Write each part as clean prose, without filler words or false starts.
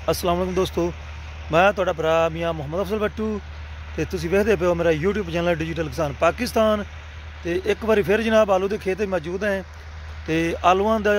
अस्सलाम वालेकुम दोस्तों, मैं तुहाडा भरा मियाँ मुहम्मद अफजल बट्टू ते तुसीं वेखदे पे हो मेरा यूट्यूब चैनल डिजिटल किसान पाकिस्तान। ते एक बारी फिर जनाब आलू के खेत मौजूद हैं ते आलूआं दा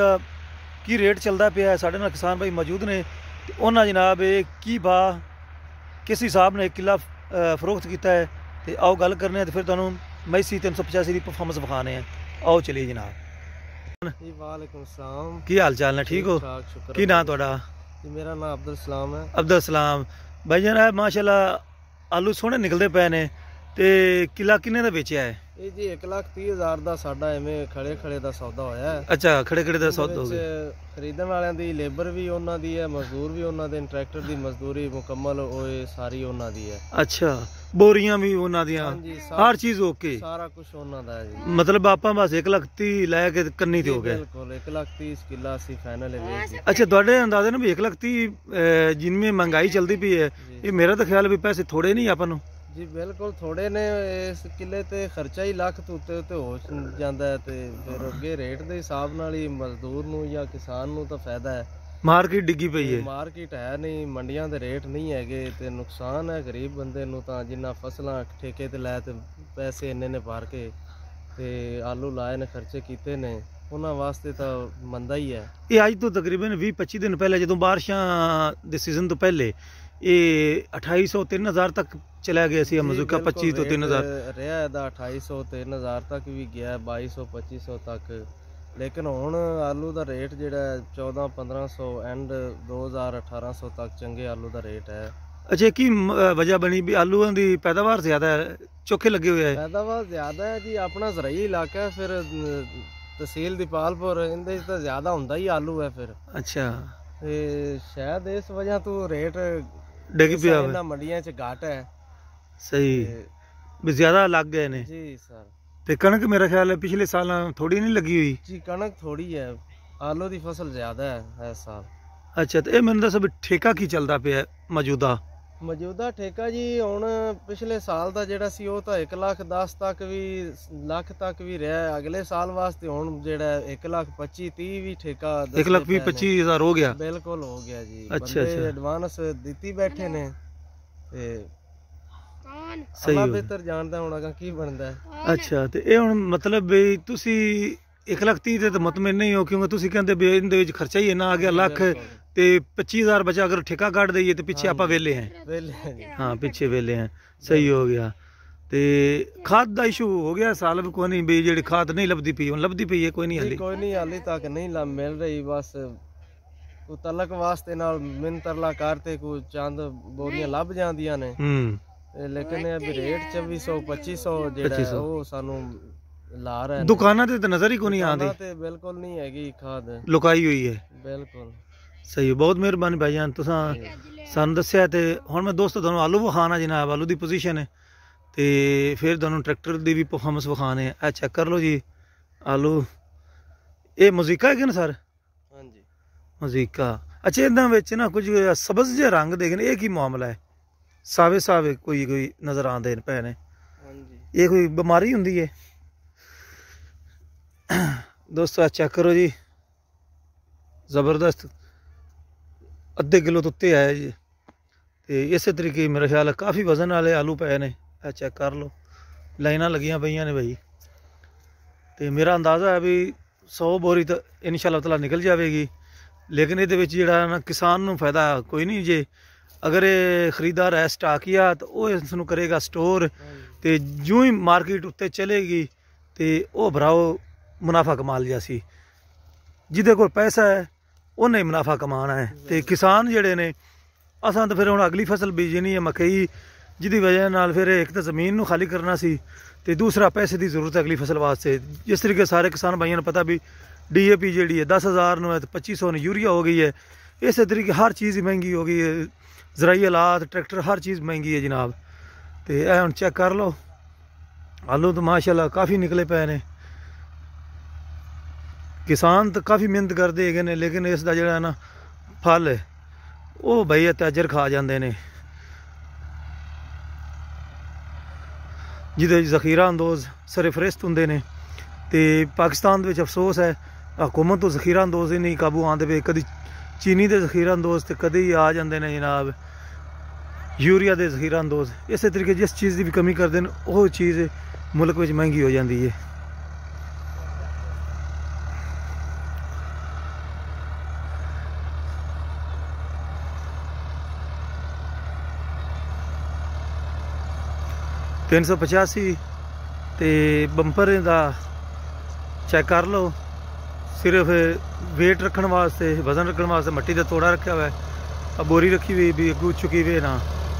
की रेट चलदा पिया है। साढ़े नाल किसान भाई मौजूद ने ते उन्हां जनाब की भाव किस हिसाब ने किला फरोख्त किया है ते आओ गल करने ते फिर तुहानूं मैसी 385 की परफॉर्मेंस विखाने हैं। आओ चलिए जनाब। वालेकुम सलाम, की हाल चाल ने? ठीक हो? की नाम तुहाडा? मेरा नाम अब्दुल सलाम है। अब्दुल सलाम भाई जनाब, माशाल्लाह आलू सोहने निकलते पे ने ते किला किन्ने दा बेचिया है? ये जी 1,30,000 ਦਾ ਸਾਡਾ ਐਵੇਂ ਖੜੇ ਖੜੇ ਦਾ ਸੌਦਾ ਹੋਇਆ ਹੈ। अच्छा, खड़े खड़े ਦਾ ਸੌਦਾ ਹੋ ਗਿਆ। ਖਰੀਦਣ ਵਾਲਿਆਂ ਦੀ ਲੇਬਰ ਵੀ ਉਹਨਾਂ ਦੀ ਹੈ, ਮਜ਼ਦੂਰ ਵੀ ਉਹਨਾਂ ਦੇ, ਟਰੈਕਟਰ ਦੀ ਮਜ਼ਦੂਰੀ ਮੁਕੰਮਲ ਹੋਏ ਸਾਰੀ ਉਹਨਾਂ ਦੀ ਹੈ। अच्छा, बोरियां भी ਉਹਨਾਂ ਦੀਆਂ, ਹਰ ਚੀਜ਼ ਓਕੇ, ਸਾਰਾ ਕੁਝ ਉਹਨਾਂ ਦਾ ਹੈ ਜੀ। ਮਤਲਬ ਆਪਾਂ ਬਸ 1,30,000 ਲੈ ਕੇ ਕੰਨੀ ਤੇ ਹੋ ਗਏ। ਬਿਲਕੁਲ 1,30,000 ਕਿੱਲਾ ਅਸੀਂ ਫਾਈਨਲ ਵੇਚ ਦਿੱਤਾ। अच्छा, ਤੁਹਾਡੇ ਅੰਦਾਜ਼ੇ ਨਾਲ ਵੀ 1,30,000 ਜਿਨमें महंगाई चलती पई है, ये मेरा तो ख्याल भी पैसे थोड़े नहीं ਆਪਾਂ ਨੂੰ। ਜੀ ਬਿਲਕੁਲ ਥੋੜੇ ਨੇ। ਇਸ ਕਿੱਲੇ ਤੇ ਖਰਚਾ ਹੀ ਲੱਖ ਤੋਂ ਉੱਤੇ ਹੋ ਜਾਂਦਾ ਹੈ ਤੇ ਫਿਰ ਅੱਗੇ ਰੇਟ ਦੇ ਹਿਸਾਬ ਨਾਲ ਹੀ ਮਜ਼ਦੂਰ ਨੂੰ ਜਾਂ ਕਿਸਾਨ ਨੂੰ ਤਾਂ ਫਾਇਦਾ ਹੈ। ਮਾਰਕੀਟ ਡਿੱਗੀ ਪਈ ਹੈ, ਮਾਰਕੀਟ ਹੈ ਨਹੀਂ, ਮੰਡੀਆਂ ਦੇ ਰੇਟ ਨਹੀਂ ਹੈਗੇ ਤੇ ਨੁਕਸਾਨ ਹੈ ਗਰੀਬ ਬੰਦੇ ਨੂੰ। ਤਾਂ ਜਿੰਨਾ ਫਸਲਾਂ ਠੇਕੇ ਤੇ ਲੈ ਤੇ ਪੈਸੇ ਇੰਨੇ ਨੇ ਭਰ ਕੇ ਤੇ ਆਲੂ ਲਾਏ ਨੇ, ਖਰਚੇ ਕੀਤੇ ਨੇ, ਉਹਨਾਂ ਵਾਸਤੇ ਤਾਂ ਮੰਦਾ ਹੀ ਹੈ। ਇਹ ਅੱਜ ਤੋਂ ਤਕਰੀਬਨ 20-25 ਦਿਨ ਪਹਿਲੇ ਜਦੋਂ ਬਾਰਿਸ਼ਾਂ ਦੇ ਸੀਜ਼ਨ ਤੋਂ ਪਹਿਲੇ ਇਹ 2800 3000 ਤੱਕ ਚਲਾ ਗਿਆ ਸੀ ਮਜ਼ੂਕਾ। 25 ਤੋਂ 3000 ਰਿਹਾ ਇਹਦਾ, 2800 3000 ਤੱਕ ਵੀ ਗਿਆ, 2200 2500 ਤੱਕ। ਲੇਕਿਨ ਹੁਣ ਆਲੂ ਦਾ ਰੇਟ ਜਿਹੜਾ 1400-1500 ਐਂਡ 2000-1800 ਤੱਕ ਚੰਗੇ ਆਲੂ ਦਾ ਰੇਟ ਹੈ। ਅੱਛਾ, ਕੀ ਵਜ੍ਹਾ ਬਣੀ ਵੀ ਆਲੂਆਂ ਦੀ ਪੈਦਾਵਾਰ ਜ਼ਿਆਦਾ ਹੈ, ਚੋਖੇ ਲੱਗੇ ਹੋਏ ਹੈ? ਪੈਦਾਵਾਰ ਜ਼ਿਆਦਾ ਹੈ ਜੀ, ਆਪਣਾ ਜ਼ਰਾਈ ਇਲਾਕਾ ਹੈ, ਫਿਰ ਤਹਿਸੀਲ ਦੀਪਾਲਪੁਰ, ਇਹਦੇ ਤਾਂ ਜ਼ਿਆਦਾ ਹੁੰਦਾ ਹੀ ਆਲੂ ਹੈ ਫਿਰ। ਅੱਛਾ, ਤੇ ਸ਼ਾਇਦ ਇਸ ਵਜ੍ਹਾ ਤੋਂ ਰੇਟ ਡਿੱਗ ਪਿਆ ਇਹਨਾਂ ਮੰਡੀਆਂ 'ਚ ਘਾਟ ਹੈ। ਸਹੀ ਵੀ ਜ਼ਿਆਦਾ ਲੱਗ ਗਏ ਨੇ ਜੀ ਸਰ। ਤੇ ਕਣਕ ਮੇਰਾ ਖਿਆਲ ਹੈ ਪਿਛਲੇ ਸਾਲਾਂ ਥੋੜੀ ਨਹੀਂ ਲੱਗੀ ਹੋਈ ਜੀ, ਕਣਕ ਥੋੜੀ ਹੈ, ਆਲੂ ਦੀ ਫਸਲ ਜ਼ਿਆਦਾ ਹੈ ਇਸ ਸਾਲ। ਅੱਛਾ, ਤੇ ਇਹ ਮੈਨੂੰ ਦੱਸੋ ਵੀ ਠੇਕਾ ਕੀ ਚੱਲਦਾ ਪਿਆ ਮੌਜੂਦਾ ਠੇਕਾ ਜੀ? ਹੁਣ ਪਿਛਲੇ ਸਾਲ ਦਾ ਜਿਹੜਾ ਸੀ ਉਹ ਤਾਂ 1,10,000 ਤੱਕ ਵੀ ਲੱਖ ਤੱਕ ਵੀ ਰਿਹਾ। ਅਗਲੇ ਸਾਲ ਵਾਸਤੇ ਹੁਣ ਜਿਹੜਾ 1,25,30 ਵੀ ਠੇਕਾ 1,20,25,000 ਹੋ ਗਿਆ। ਬਿਲਕੁਲ ਹੋ ਗਿਆ ਜੀ। ਅੱਛਾ, ਐਡਵਾਂਸ ਦਿੱਤੀ ਬੈਠੇ ਨੇ ਤੇ ਸਹੀ ਹੋ ਬਿਹਤਰ ਜਾਣਦਾ ਹੁਣ ਅਗਾ ਕੀ ਬਣਦਾ। ਅੱਛਾ, ਤੇ ਇਹ ਹੁਣ ਮਤਲਬ ਵੀ ਤੁਸੀਂ 1,30,000 ਤੇ ਤਾਂ ਮਤਮਨ ਨਹੀਂ ਹੋ, ਕਿਉਂਕਿ ਤੁਸੀਂ ਕਹਿੰਦੇ ਵੀ ਇਹਦੇ ਵਿੱਚ ਖਰਚਾ ਹੀ ਇੰਨਾ ਆ ਗਿਆ ਲੱਖ ਤੇ 25,000 ਬਚਾ। ਅਗਰ ਠੇਕਾ ਕੱਢ ਦਈਏ ਤੇ ਪਿੱਛੇ ਆਪਾਂ ਵੇਲੇ हैं। हाँ, पीछे वेले हैं। सही हो गया। ते खाद का इशू हो गया साल भी कोई नहीं भी जी खाद नहीं लभदी पई, लभदी पई है कोई नहीं हाली तक नहीं मिल रही। बस को तलक वास्ते नाल मिन तरला करते को चंद बोरियां लभ जांदियां ने, लेकिन अभी रेट 2400-2500 जेड़ा वो सानू ला रहा है। दुकानां ते नजर ही कोई नहीं आंदी, ते बिल्कुल नहीं हैगी, खाद लुकाई हुई है। बिल्कुल सही है, बहुत मेहरबानी भाईजान तुसां सानू दस्सिया। ते हुण मैं दोस्तों तुहानूं आलू विखाना जनाब, आलू दी पोजीशन है ते फिर तुहानूं ट्रैक्टर दी भी परफॉर्मेंस विखाने। ए चेक कर लो जी आलू, ये मजीका है ना सर? हाँ जी, मजीका। अच्छा, इहदां विच ना कुछ सब्ज जे रंग दे ने, ये की मामला है? सावे सावे कोई नजर आंदे पे ने। हाँ जी, ये कोई बीमारी हुंदी है? दोस्तों चेक करो जी, जबरदस्त अद्धे किलो तो उत्ते आया जी। तो इस तरीके मेरा ख्याल है काफ़ी वजन वाले आलू पे ने। चेक कर लो, लाइनां लगियां पईयां ने भाई। तो मेरा अंदाज़ा है भी 100 बोरी तो इंशाअल्लाह ताला निकल जाएगी। लेकिन ये जिहड़ा ना किसान नूं फायदा कोई नहीं जे अगर ये खरीदार है स्टाकिया तो वह इसनूं करेगा स्टोर, तो जूँ ही मार्केट उत्ते चलेगी तो वह भराओ मुनाफा कमा लिया सी। जिहदे कोल पैसा है उन्हें मुनाफा कमाना है। तो किसान जिहड़े ने असां तो फिर हुण अगली फसल बीजनी है मकई, जिहदी वजह नाल फिर एक तो ज़मीन नूं खाली करना सी ते दूसरा पैसे की जरूरत है अगली फसल वास्ते। जिस तरीके सारे किसान भाइयों ने पता भी DAP जिहड़ी है 10,000 नूं है तो 2500 ने यूरिया हो गई है। इस तरीके हर चीज़ महंगी हो गई है, ज़राई आलात, ट्रैक्टर, हर चीज़ महंगी है जनाब। तो यह हुण चेक कर लो, आलू तो माशाल्लाह काफ़ी निकले पे ने। किसान तो काफ़ी मेहनत करते हैं लेकिन इसका जोड़ा ना फल है वो भाई त्याजर खा जाते हैं, जिदे जखीरा अंदोज सरफरिस्त होंगे ने। तो पाकिस्तान अफसोस है हुकूमत तो जखीरा अंदोज ही नहीं काबू आते पे। कभी चीनी के ज़ख़ीराअंदोज़ तो कदे ही आ जाते हैं जनाब यूरिया के ज़ख़ीराअंदोज़। इस तरीके जिस चीज़ की भी कमी करते हैं वो चीज़ मुल्क में महंगी हो जाती है। तीन सौ 85 तो बंपर का चेक कर लो। सिर्फ वेट रखने वास्ते वजन रखने वास्ते मट्टी का तोड़ा रखा हुआ है, बोरी रखी हुई भी अगू चुकी हुई ना।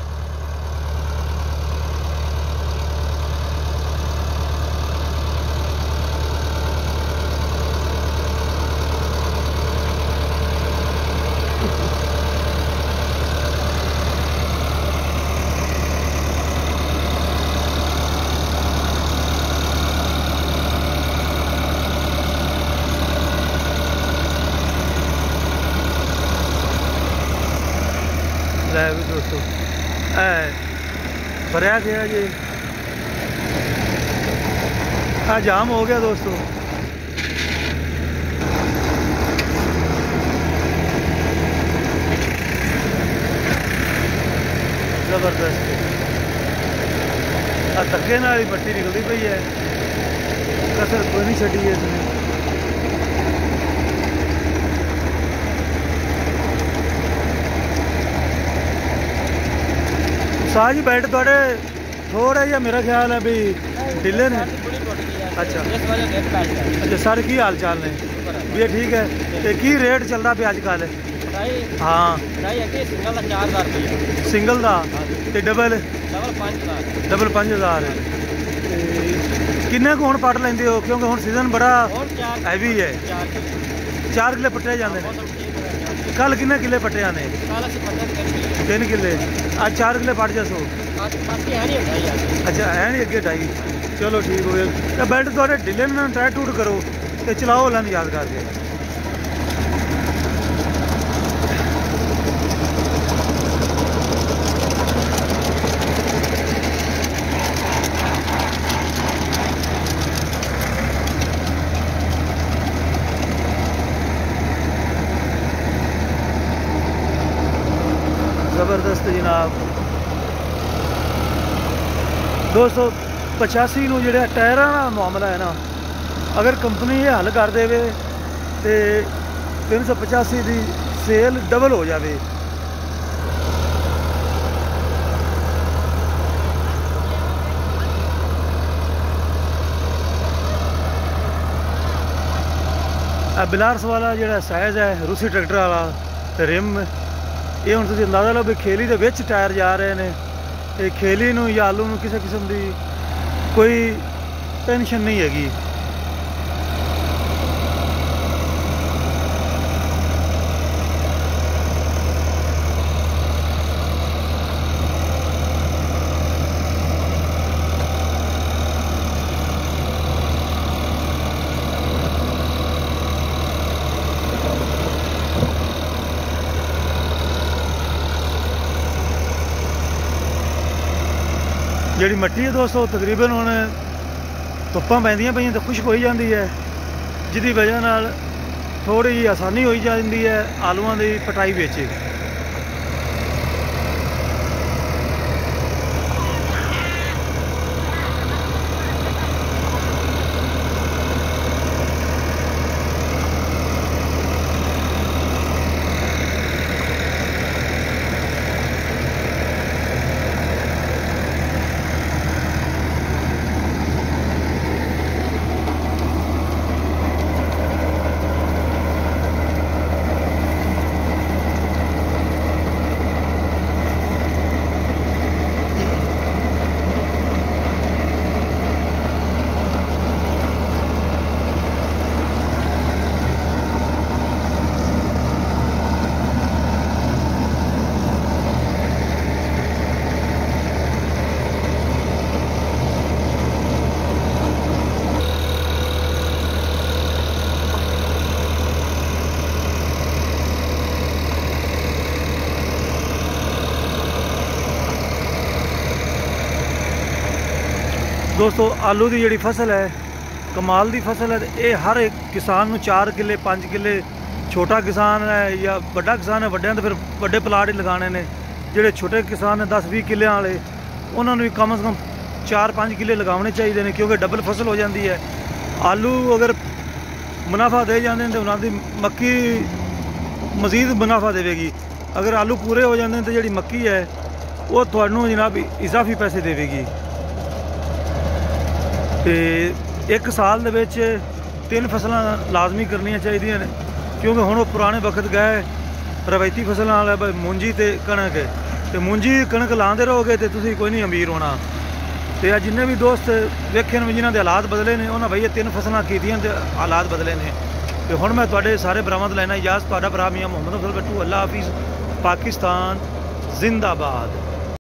भी दोस्तों भरया गया जी, जाम हो गया दोस्तों। जबरदस्त धक्के नाल ही मट्टी निकलती पई है, कसर कोई नहीं छड़ी है इसने। साह जी बेल्ट थोड़े थोड़ा या मेरा ख्याल है भी ढीले ने। अच्छा अच्छा सर की हाल चाल ने भैया? ठीक है। तो की रेट चलता पे अजकल? हाँ सिंगल का तो डबल 5000 किन्ने को हुण पट लेंदे हो? क्योंकि हुण सीजन बड़ा हैवी है। 4 किले पट्टे जाते हैं। कल किन्ने किले पट्टे आने? 3 किले। आज 4 किले पट जासो। अच्छा है नहीं अगे 2.5। चलो ठीक हो गया। बेल्ट थोड़े ढिले ना, टाइट टूट करो तो चलाओ लन याद करके। जबरदस्त जनाब। 285 नूं जिहड़ा टायरां दा मामला है ना, अगर कंपनी ये हल कर दे तो 385 की सेल डबल हो जाए। बिलारस वाला जिहड़ा साइज़ है रूसी ट्रैक्टर वाला रिम, ये हुण तुसीं अंदाज़ा लो भी खेली दे विच टायर जा रहे हैं। तो खेली नूं या आलू नूं किसी किस्म की कोई टेंशन नहीं हैगी। जी मट्टी है दोस्तों तकरीबन हुण धुप्पां पैंदियां पईयां तो खुश्क हो जाती है, जिसकी वजह नाल थोड़ी जी आसानी हो जाती है आलूआं की पटाई विच। दोस्तों आलू की जी फसल है कमाल की फसल है। ये हर एक किसान नूं 4 किले 5 किले ਛੋਟਾ ਕਿਸਾਨ ਹੈ ਜਾਂ ਵੱਡਾ ਕਿਸਾਨ ਹੈ, ਵੱਡਿਆਂ ਤੇ ਫਿਰ ਵੱਡੇ ਪਲਾਟ ਹੀ ਲਗਾਉਣੇ ਨੇ। ਜਿਹੜੇ ਛੋਟੇ ਕਿਸਾਨ ਨੇ 10-20 ਕਿੱਲਿਆਂ ਵਾਲੇ, ਉਹਨਾਂ ਨੂੰ ਵੀ ਕਮ ਸੇ ਕਮ 4-5 ਕਿੱਲੇ ਲਗਾਉਣੇ ਚਾਹੀਦੇ ਨੇ, ਕਿਉਂਕਿ ਡਬਲ ਫਸਲ ਹੋ ਜਾਂਦੀ ਹੈ। ਆਲੂ ਅਗਰ ਮੁਨਾਫਾ ਦੇ ਜਾਂਦੇ ਨੇ ਤਾਂ ਉਹਨਾਂ ਦੀ ਮੱਕੀ ਮਜ਼ੀਦ ਮੁਨਾਫਾ ਦੇਵੇਗੀ। ਅਗਰ ਆਲੂ ਪੂਰੇ ਹੋ ਜਾਂਦੇ ਨੇ ਤਾਂ ਜਿਹੜੀ ਮੱਕੀ ਹੈ ਉਹ ਤੁਹਾਨੂੰ ਜਨਾਬ ਇਜ਼ਾਫੀ ਪੈਸੇ ਦੇਵੇਗੀ। ਤੇ ਇੱਕ ਸਾਲ ਦੇ ਵਿੱਚ 3 ਫਸਲਾਂ ਲਾਜ਼ਮੀ ਕਰਨੀਆਂ ਚਾਹੀਦੀਆਂ ਨੇ, ਕਿਉਂਕਿ ਹੁਣ ਉਹ ਪੁਰਾਣੇ ਵਕਤ ਗਏ। ਰਵਾਇਤੀ ਫਸਲਾਂ ਵਾਲਾ ਮੂੰਜੀ ਤੇ ਕਣਕ, ਤੇ ਮੂੰਜੀ ਕਣਕ ਲਾਉਂਦੇ ਰਹੋਗੇ ਤੇ ਤੁਸੀਂ ਕੋਈ ਨਹੀਂ ਅਮੀਰ ਹੋਣਾ। ਤੇ ਆ ਜਿੰਨੇ ਵੀ ਦੋਸਤ ਵੇਖੇ ਨੇ ਜਿਨ੍ਹਾਂ ਦੇ ਹਾਲਾਤ ਬਦਲੇ ਨੇ, ਉਹਨਾਂ ਬਈ ਇਹ 3 ਫਸਲਾਂ ਕੀਤੀਆਂ ਤੇ ਹਾਲਾਤ ਬਦਲੇ ਨੇ। ਤੇ ਹੁਣ ਮੈਂ ਤੁਹਾਡੇ ਸਾਰੇ ਭਰਾਵਾਂ ਤੋਂ ਲੈਣਾ ਇਜਾਜ਼ਤ। ਤੁਹਾਡਾ ਭਰਾ ਮੀਆਂ ਮੁਹੰਮਦ ਅਫਜ਼ਲ ਬੱਟੂ। ਅੱਲਾ ਹਾਫਿਜ਼। ਪਾਕਿਸਤਾਨ ਜ਼ਿੰਦਾਬਾਦ।